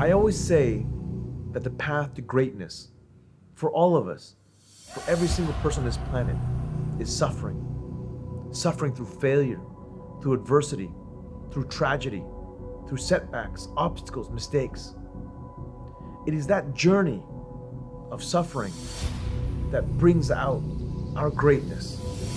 I always say that the path to greatness for all of us, for every single person on this planet, is suffering. Suffering through failure, through adversity, through tragedy, through setbacks, obstacles, mistakes. It is that journey of suffering that brings out our greatness.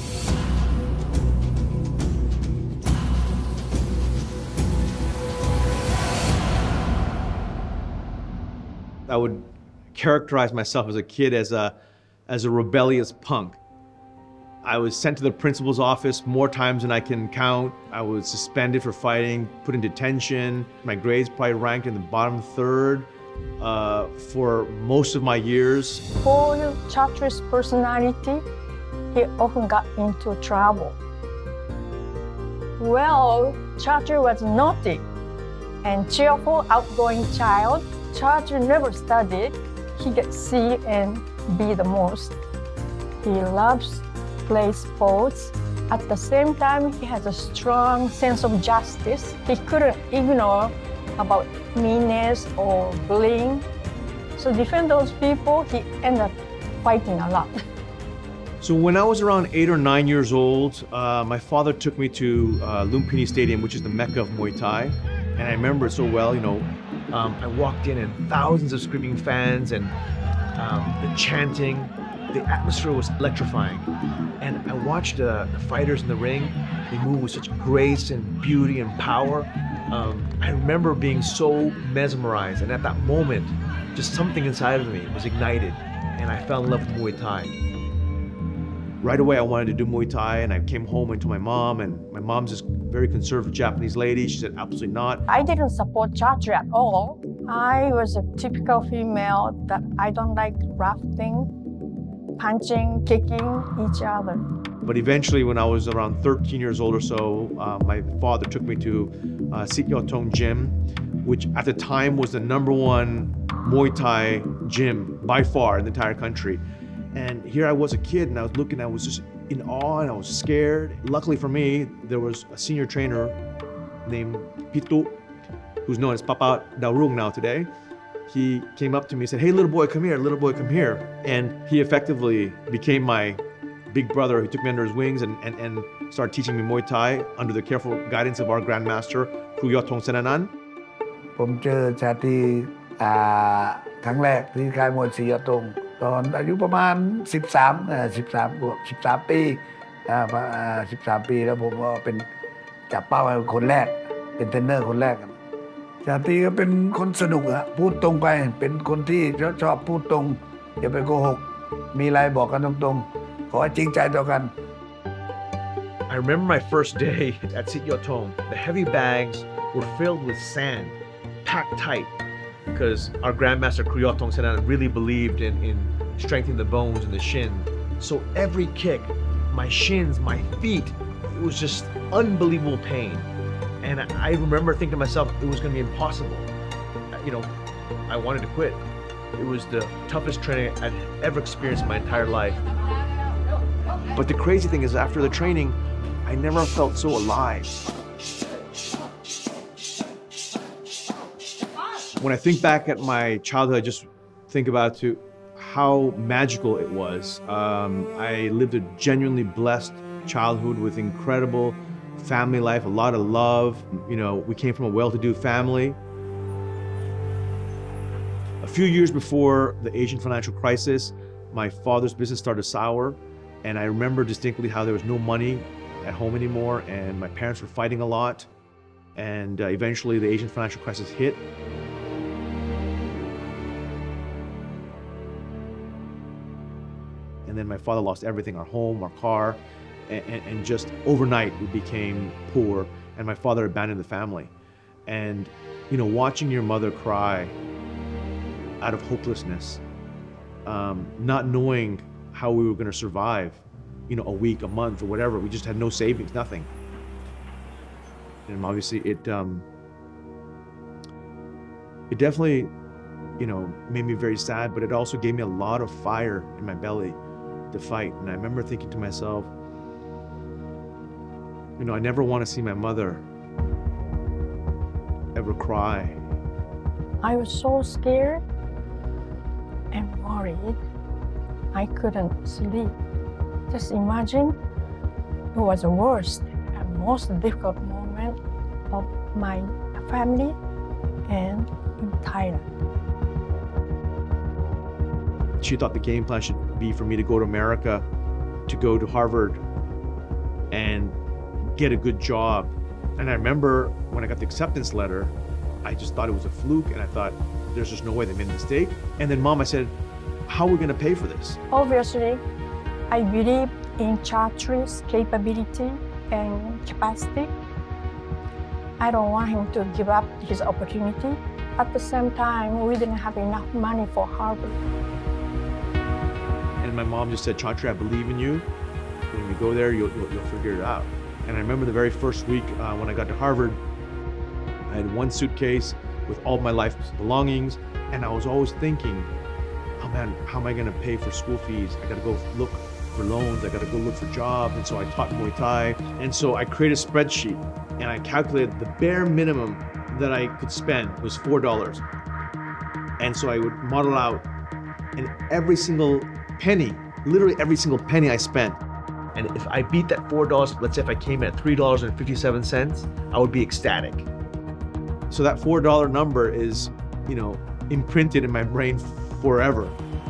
I would characterize myself as a kid as a rebellious punk. I was sent to the principal's office more times than I can count. I was suspended for fighting, put in detention. My grades probably ranked in the bottom third for most of my years. For Chatri's personality, he often got into trouble. Well, Chatri was naughty and cheerful, outgoing child. Chatri never studied. He gets C and B the most. He loves play sports. At the same time, he has a strong sense of justice. He couldn't ignore about meanness or bullying. So to defend those people, he ended up fighting a lot. So when I was around 8 or 9 years old, my father took me to Lumpini Stadium, which is the Mecca of Muay Thai. And I remember it so well, I walked in and thousands of screaming fans and the chanting, the atmosphere was electrifying. And I watched the fighters in the ring. They move with such grace and beauty and power. I remember being so mesmerized, and at that moment, just something inside of me was ignited, and I fell in love with Muay Thai. Right away, I wanted to do Muay Thai, and I came home and told my mom, and my mom's this very conservative Japanese lady. She said, absolutely not. I didn't support Chatri at all. I was a typical female that I don't like rafting, punching, kicking each other. But eventually, when I was around 13 years old or so, my father took me to Sityodtong Gym, which at the time was the #1 Muay Thai gym by far in the entire country. And here I was a kid, and I was looking, I was just in awe, and I was scared. Luckily for me, there was a senior trainer named Pitu, who's known as Papa Daurung now today. He came up to me and said, hey, little boy, come here, little boy, come here. And he effectively became my big brother. He took me under his wings and started teaching me Muay Thai under the careful guidance of our grandmaster, Chatri Sityodtong. ผมเจอชาตรีครั้งแรกที่ค่ายมวยศรียอดธงตอนอายุประมาณ13 ปี13 ปีแล้วผมก็เป็นจับเป้าคนแรกเป็นเทรนเนอร์คนแรกชาตรีก็เป็นคนสนุกพูดตรงไปเป็นคนที่ชอบพูดตรงอย่าไปโกหกมีอะไรบอกกันตรงๆขอให้จริงใจต่อกัน I remember my first day at Sityodtong. The heavy bags were filled with sand, packed tight, because our grandmaster Chatri Sityodtong really believed in strengthening the bones and the shin. So every kick, my shins, my feet, it was just unbelievable pain. And I remember thinking to myself, it was going to be impossible. I wanted to quit. It was the toughest training I'd ever experienced in my entire life. But the crazy thing is, after the training, I never felt so alive. When I think back at my childhood, I just think about how magical it was. I lived a genuinely blessed childhood with incredible family life, a lot of love. We came from a well-to-do family. A few years before the Asian financial crisis, my father's business started to sour, and I remember distinctly how there was no money at home anymore, and my parents were fighting a lot, and eventually the Asian financial crisis hit. And then my father lost everything, our home, our car, and just overnight we became poor, and my father abandoned the family. And watching your mother cry out of hopelessness, not knowing how we were going to survive, a week, a month, or whatever. We just had no savings, nothing. And obviously it definitely, made me very sad, but it also gave me a lot of fire in my belly to fight. And I remember thinking to myself, I never want to see my mother ever cry. I was so scared and worried. I couldn't sleep. Just imagine, it was the worst and most difficult moment of my family and in Thailand. She thought the game plan should be for me to go to America, to go to Harvard and get a good job. And I remember when I got the acceptance letter, I just thought it was a fluke, and I thought, there's just no way they made a mistake. And then Mom, I said, how are we gonna pay for this? Obviously, I believe in Chatri's capability and capacity. I don't want him to give up his opportunity. At the same time, we didn't have enough money for Harvard. And my mom just said, Chatri, I believe in you. When you go there, you'll figure it out. And I remember the very first week when I got to Harvard, I had one suitcase with all my life's belongings, and I was always thinking, oh man, how am I gonna pay for school fees? I gotta go look for loans, I gotta go look for jobs. And so I taught Muay Thai. And so I created a spreadsheet, and I calculated the bare minimum that I could spend was $4. And so I would model out, and every single penny, literally every single penny I spent, and if I beat that $4, let's say if I came in at $3.57, I would be ecstatic. So that $4 number is, imprinted in my brain forever.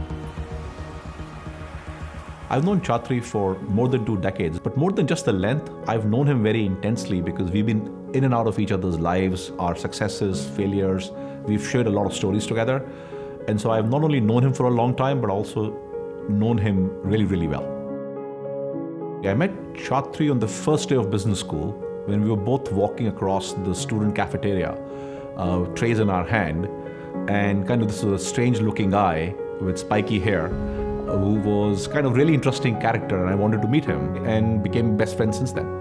I've known Chatri for more than 2 decades, but more than just the length, I've known him very intensely because we've been in and out of each other's lives, our successes, failures. We've shared a lot of stories together. And so I've not only known him for a long time, but also known him really, really well. I met Chatri on the first day of business school when we were both walking across the student cafeteria, trays in our hand, and this was a strange looking guy with spiky hair who was kind of really interesting character, and I wanted to meet him and became best friends since then.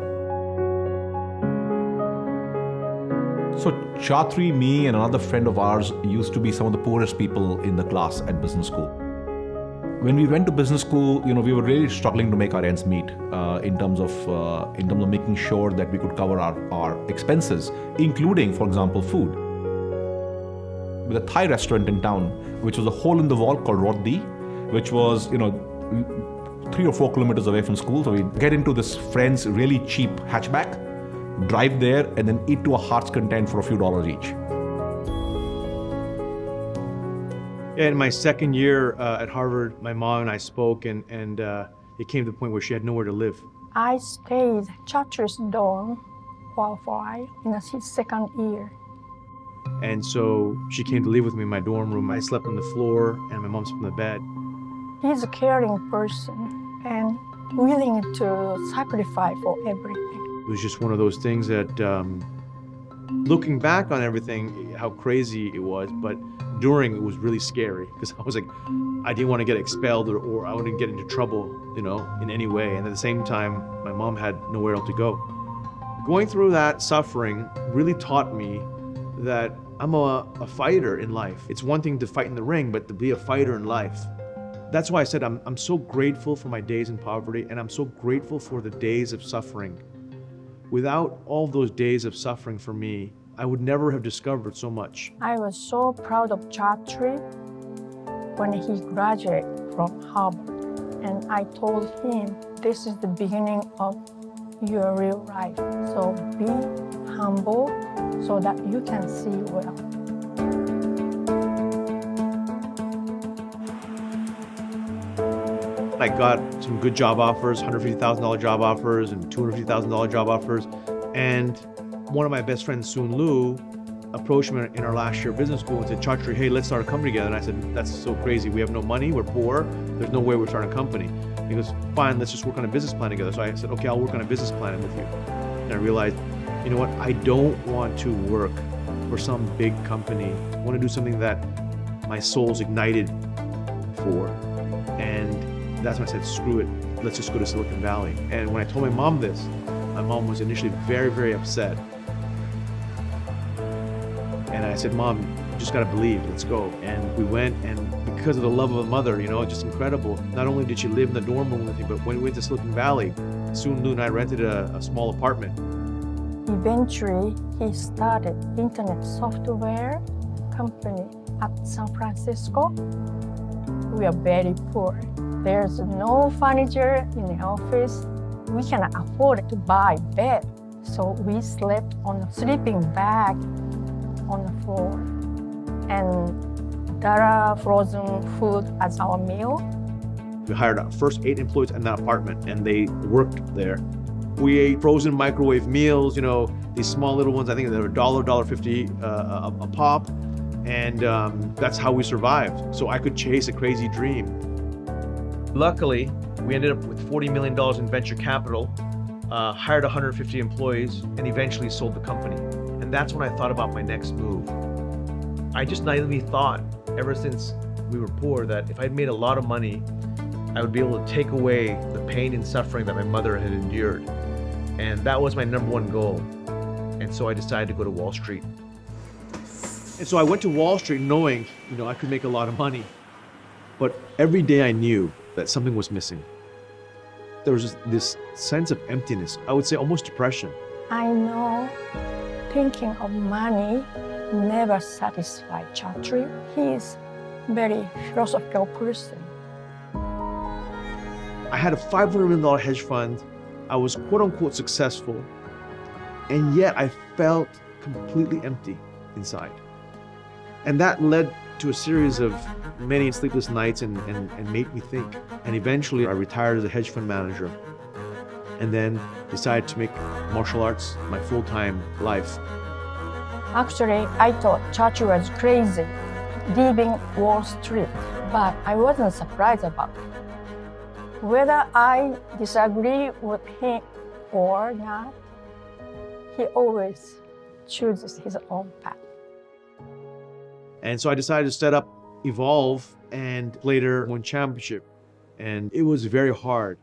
So Chatri, me, and another friend of ours used to be some of the poorest people in the class at business school. When we went to business school, we were really struggling to make our ends meet in terms of making sure that we could cover our expenses, including, for example, food. With a Thai restaurant in town, which was a hole in the wall called Roddi, which was 3 or 4 kilometers away from school. So we'd get into this friend's really cheap hatchback, drive there, and then eat to our heart's content for a few dollars each. In my second year at Harvard, my mom and I spoke, and it came to the point where she had nowhere to live. I stayed at Chatri's dorm for a while in his second year. And so she came to live with me in my dorm room. I slept on the floor, and my mom slept on the bed. He's a caring person and willing to sacrifice for everything. It was just one of those things that, looking back on everything, how crazy it was, but during it was really scary because I was like, I didn't want to get expelled or I wouldn't get into trouble, in any way. And at the same time, my mom had nowhere else to go. Going through that suffering really taught me that I'm a fighter in life. It's one thing to fight in the ring, but to be a fighter in life. That's why I said I'm so grateful for my days in poverty, and I'm so grateful for the days of suffering. Without all those days of suffering for me, I would never have discovered so much. I was so proud of Chatri when he graduated from Harvard. And I told him, this is the beginning of your real life. So be humble so that you can see well. I got some good job offers, $150,000 job offers and $250,000 job offers. And one of my best friends, Soon Lu, approached me in our last year of business school and said, Chatri, hey, let's start a company together. And I said, that's so crazy. We have no money, we're poor. There's no way we're starting a company. He goes, fine, let's just work on a business plan together. So I said, okay, I'll work on a business plan with you. And I realized, you know what? I don't want to work for some big company. I want to do something that my soul's ignited for. And that's when I said, screw it, let's just go to Silicon Valley. And when I told my mom this, my mom was initially very, very upset. And I said, Mom, you just gotta believe, let's go. And we went, and because of the love of a mother, just incredible. Not only did she live in the dorm room with me, but when we went to Silicon Valley, Soon Lu and I rented a small apartment. Eventually, he started internet software company at San Francisco. We are very poor. There's no furniture in the office. We cannot afford to buy bed, so we slept on a sleeping bag on the floor. And there are frozen food as our meal. We hired our first 8 employees in that apartment, and they worked there. We ate frozen microwave meals, these small little ones. I think they were $1.50 a pop, and that's how we survived. So I could chase a crazy dream. Luckily, we ended up with $40 million in venture capital, hired 150 employees, and eventually sold the company. And that's when I thought about my next move. I just naively thought, ever since we were poor, that if I'd made a lot of money, I would be able to take away the pain and suffering that my mother had endured. And that was my #1 goal. And so I decided to go to Wall Street. And so I went to Wall Street knowing, I could make a lot of money. But every day I knew that something was missing. There was just this sense of emptiness, I would say almost depression. I know thinking of money never satisfied Chatri. He is a very philosophical person. I had a $500 million hedge fund. I was quote unquote successful, and yet I felt completely empty inside. And that led to a series of many sleepless nights and made me think. And eventually I retired as a hedge fund manager and then decided to make martial arts my full-time life. Actually, I thought Chatri was crazy, leaving Wall Street, but I wasn't surprised about it. Whether I disagree with him or not, he always chooses his own path. And so I decided to set up Evolve and later won championship. And it was very hard.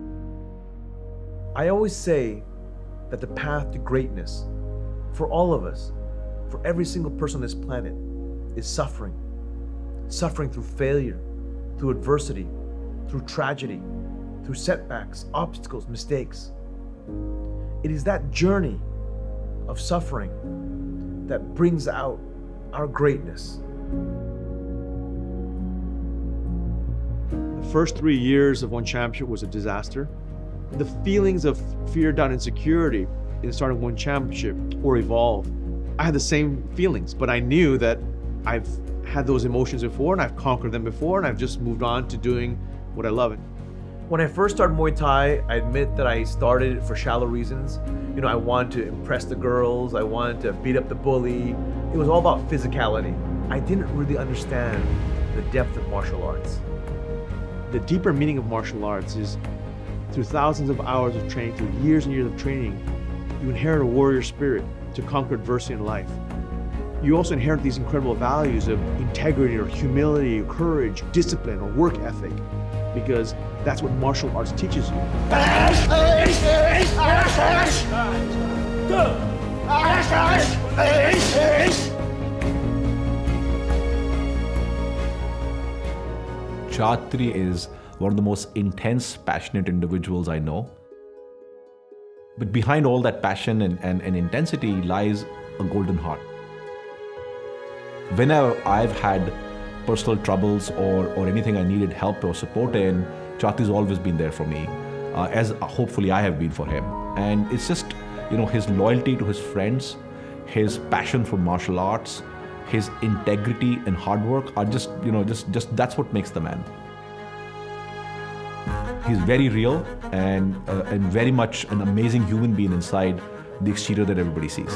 I always say that the path to greatness for all of us, for every single person on this planet, is suffering. Suffering through failure, through adversity, through tragedy, through setbacks, obstacles, mistakes. It is that journey of suffering that brings out our greatness. The first 3 years of ONE Championship was a disaster. The feelings of fear, doubt, insecurity in starting ONE Championship or Evolve, I had the same feelings, but I knew that I've had those emotions before and I've conquered them before and I've just moved on to doing what I love. When I first started Muay Thai, I admit that I started it for shallow reasons. I wanted to impress the girls, I wanted to beat up the bully. It was all about physicality. I didn't really understand the depth of martial arts. The deeper meaning of martial arts is through thousands of hours of training, through years and years of training, you inherit a warrior spirit to conquer adversity in life. You also inherit these incredible values of integrity or humility, or courage, discipline, or work ethic, because that's what martial arts teaches you. Chatri is one of the most intense, passionate individuals I know. But behind all that passion and intensity lies a golden heart. Whenever I've had personal troubles or anything I needed help or support in, Chatri's always been there for me, as hopefully I have been for him. And it's just, his loyalty to his friends, his passion for martial arts, his integrity and hard work are just that's what makes the man. He's very real and very much an amazing human being inside the exterior that everybody sees.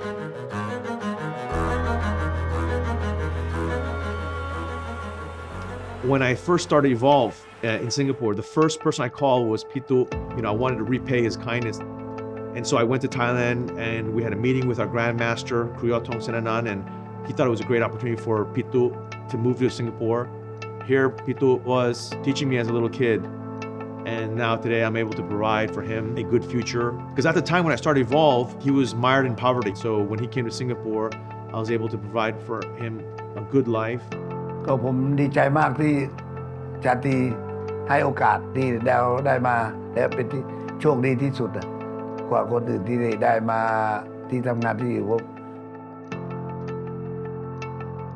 When I first started Evolve in Singapore, the first person I called was Pitu. I wanted to repay his kindness. And so I went to Thailand and we had a meeting with our grandmaster, Chatri and ONE, and he thought it was a great opportunity for Pitu to move to Singapore. Here, Pitu was teaching me as a little kid. And now today I'm able to provide for him a good future. Because at the time when I started Evolve, he was mired in poverty. So when he came to Singapore, I was able to provide for him a good life. ก็ผมดีใจมากที่ชาตรีให้โอกาสที่ได้มาและเป็นที่โชคดีที่สุดกว่าคนอื่นที่ได้มาที่ทำงานที่ผม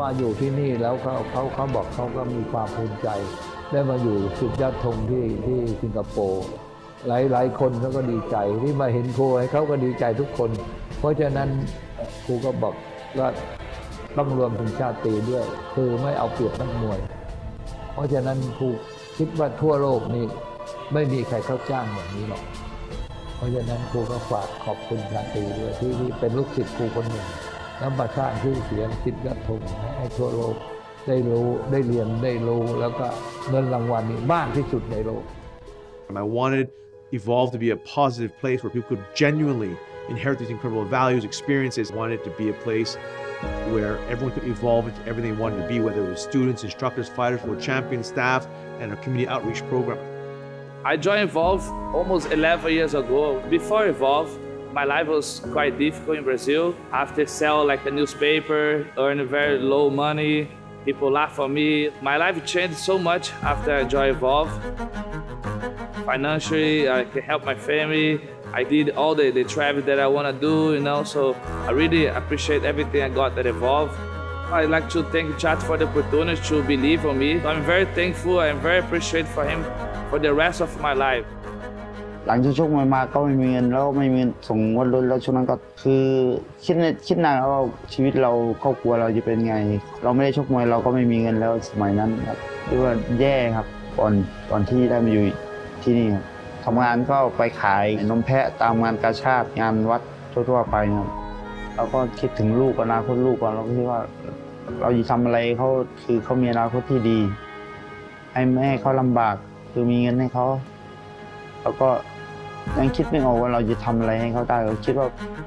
มาอยู่ที่นี่แล้วเขาบอกเขาก็มีความภูมิใจได้มาอยู่สุดยอดธงที่สิงคโปร์หลายคนเขาก็ดีใจที่มาเห็นครูเขาก็ดีใจทุกคนเพราะฉะนั้นครูก็บอกว่าต้องรวมถึงชาตรีด้วยคือไม่เอาเปรียบนักมวยเพราะฉะนั้นครูคิดว่าทั่วโลกนี่ไม่มีใครเขาจ้างแบบนี้หรอกเพราะฉะนั้นครูก็ฝากขอบคุณชาตรีด้วยที่เป็นลูกศิษย์ครูคนหนึ่งแล้วมาสร้างชื่อเสียงสิทธิ์ยอดธงให้ทั่วโลกได้รู้ได้เรียนได้รู้แล้วก็เงินรางวัลนี่มากที่สุดในโลก I wanted Evolve to be a positive place where people could genuinely inherit these incredible values, experiences. I wanted it to be a place where everyone could evolve into everything they wanted to be, whether it was students, instructors, fighters, world champions, staff, and a community outreach program. I joined Evolve almost 11 years ago. Before Evolve, my life was quite difficult in Brazil. I have to sell like a newspaper, earn very low money. People laugh at me. My life changed so much after I joined Evolve. Financially, I can help my family. I did all the travel that I want to do, so I really appreciate everything I got at Evolve. I'd like to thank Chat for the opportunity to believe in me. I'm very thankful. I'm very appreciative for him for the rest of my life. หลังจากชกมวยมาก็ไม่มีเงินแล้วไม่มีเงินส่งงวดรถแล้วช่วงนั้นก็คือคิดนานว่าชีวิตเราครอบครัวเราจะเป็นไงเราไม่ได้ชกมวยเราก็ไม่มีเงินแล้วสมัยนั้นครับเรียกว่าแย่ครับก่อนที่ได้มาอยู่ที่นี่ครับทำงานก็ไปขายนมแพะตามงานกาชาดงานวัดทั่วๆไปครับเราก็คิดถึงลูกอนาคตลูกก่อนเราก็คิดว่าเราจะทำอะไรเขาคือเขามีอนาคตที่ดีไม่ให้เขาลำบากคือมีเงินให้เขาแล้วก็ยังคิดไม่ออกว่าเราจะทำอะไรให้เขาได้เราคิดว่า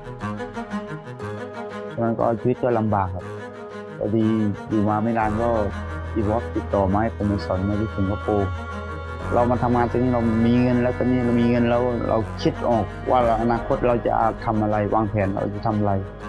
มันก็ชีวิตก็ลำบากครับพอดีอยู่มาไม่นานก็Evolveติดต่อมาให้ผมมาสอนมาที่สิงคโปร์เรามาทำงานตรงนี้เรามีเงินแล้วตอนนี้เรามีเงินแล้วเราคิดออกว่าอนาคตเราจะทำอะไรวางแผนเราจะทำอะไร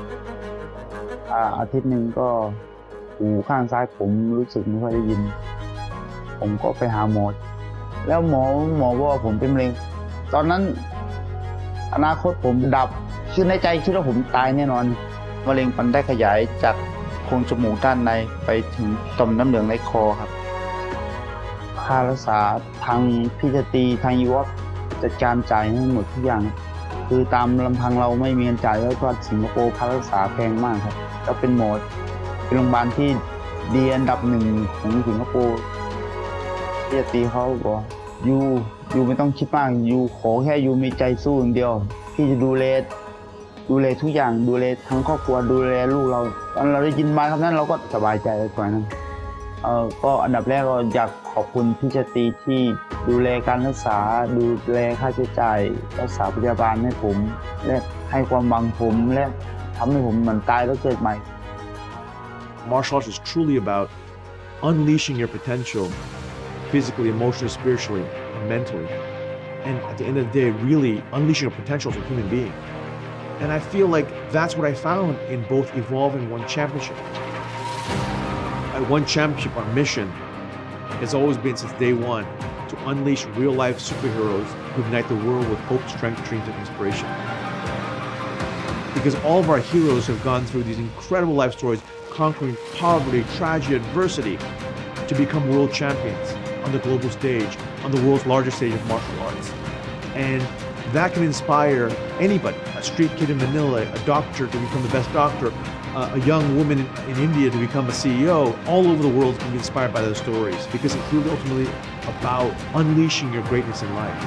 อาทิตย์หนึ่งก็หูข้างซ้ายผมรู้สึกไม่ค่อยได้ยินผมก็ไปหาหมอแล้วหมอบอกว่าผมเป็นมะเร็งตอนนั้นอนาคตผมดับคือในใจคิดว่าผมตายแน่นอนมะเร็งมันได้ขยายจากโพรงจมูกด้านในไปถึงต่อมน้ำเหลืองในคอครับค่ารักษาทางพิจตีทางEvolveจัดการจ่ายให้หมดทุกอย่างคือตามลำพังเราไม่มีเงินจ่ายแล้วก็สิงคโปร์ค่ารักษาแพงมากครับแล้วเป็นหมอเป็นโรงพยาบาลที่ดีอันดับหนึ่งของสิงคโปร์พิจตีเขาบอกยูไม่ต้องคิดมากยูขอแค่ยูมีใจสู้อย่างเดียวพี่จะดูแลทุกอย่างดูแลทั้งครอบครัวดูแลลูกเราตอนเราได้ยินมาคำนั้นเราก็สบายใจกว่านั้นก็อันดับแรกเราอยากขอบคุณพี่ชตรีที่ดูแลการรักษาดูแลค่าใช้จ่ายรักษาพยาบาลให้ผมและให้ความหวังผมและทำให้ผมเหมือนตายแล้วเกิดใหม่ Martial arts is truly about unleashing your potential physically, emotionally, spiritually, and mentally. And at the end of the day, really unleashing your potential as a human being. And I feel like that's what I found in both Evolve and ONE Championship. At ONE Championship, our mission has always been since day one to unleash real-life superheroes who unite the world with hope, strength, dreams, and inspiration. Because all of our heroes have gone through these incredible life stories, conquering poverty, tragedy, adversity, to become world champions on the global stage, on the world's largest stage of martial arts. And that can inspire anybody, a street kid in Manila, a doctor to become the best doctor, a young woman in India to become a CEO. All over the world can be inspired by those stories because it's really ultimately about unleashing your greatness in life.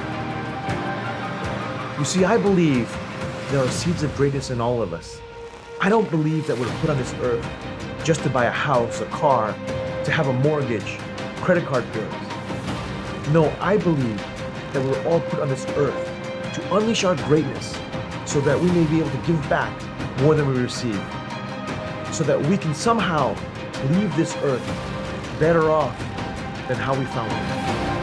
You see, I believe there are seeds of greatness in all of us. I don't believe that we're put on this earth just to buy a house, a car, to have a mortgage, credit card bills. No, I believe that we're all put on this earth to unleash our greatness so that we may be able to give back more than we receive, so that we can somehow leave this earth better off than how we found it.